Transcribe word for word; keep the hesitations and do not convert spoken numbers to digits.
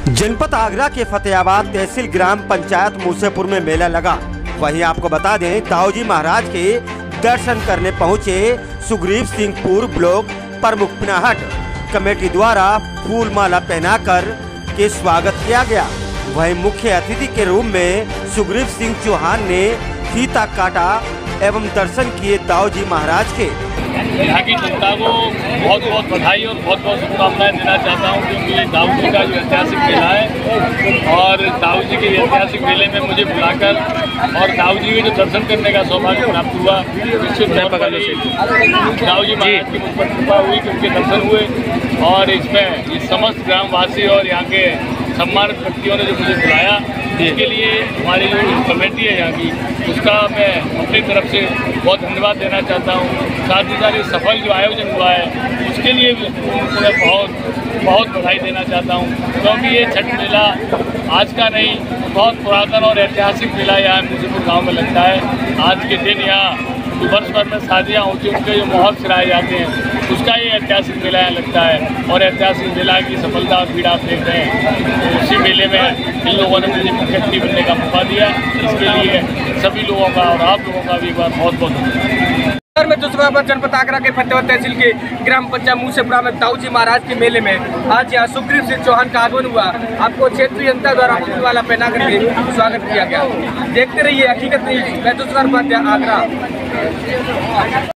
जनपद आगरा के फतेहाबाद तहसील ग्राम पंचायत मूसेपुर में मेला लगा। वहीं आपको बता दें, दाऊजी महाराज के दर्शन करने पहुंचे सुग्रीव सिंह पूर्व ब्लॉक प्रमुख पिनाहट कमेटी द्वारा फूल माला पहनाकर के स्वागत किया गया। वहीं मुख्य अतिथि के रूप में सुग्रीव सिंह चौहान ने फीता काटा एवं दर्शन किए दाऊजी महाराज के। यहाँ की जनता को बहुत बहुत बधाई और बहुत बहुत शुभकामनाएं देना चाहता हूँ, क्योंकि ये दाऊजी का जो ऐतिहासिक मेला है और दाऊजी के ऐतिहासिक मेले में मुझे बुलाकर और दाऊजी के जो दर्शन करने का सौभाग्य प्राप्त हुआ, इससे दाऊजी महाराज की मुझ पर कृपा हुई कि उनके दर्शन हुए। और इसमें ये समस्त ग्रामवासी और यहाँ के सम्मानित व्यक्तियों ने जो मुझे बुलाया, इसके लिए हमारी जो कमेटी है यहाँ की, उसका मैं अपनी तरफ से बहुत धन्यवाद देना चाहता हूँ। साथ ही साथ सफल जो आयोजन हुआ है उसके लिए भी मैं बहुत बहुत बधाई देना चाहता हूँ, क्योंकि ये छठ मेला आज का नहीं, बहुत पुरातन और ऐतिहासिक मेला यहाँ मूसेपुर गाँव में लगता है। आज के दिन यहाँ वर्ष भर में शादियाँ होती हैं, उनके जो माहौल सिराए जाते हैं, उसका ये ऐतिहासिक मेला यहाँ लगता है। और ऐतिहासिक मेला की सफलता और भीड़ आप देख रहे हैं, तो उसी मेले में इन लोगों ने मुझे मुख्य अतिथि बनने का मौका दिया। इसके लिए सभी लोगों का और आप लोगों का भी एक बार बहुत बहुत धन्यवाद। में दूसरा बार जनपद आगरा के फतेहाबाद तहसील के ग्राम पंचायत मूसेपुरा में दाऊजी महाराज के मेले में आज यहाँ सुग्रीव सिंह चौहान का आगमन हुआ। आपको क्षेत्रीय जनता द्वारा फूल माला पहना करके स्वागत किया गया। देखते रहिए हकीकत नहीं, मैं दूसरा आगरा।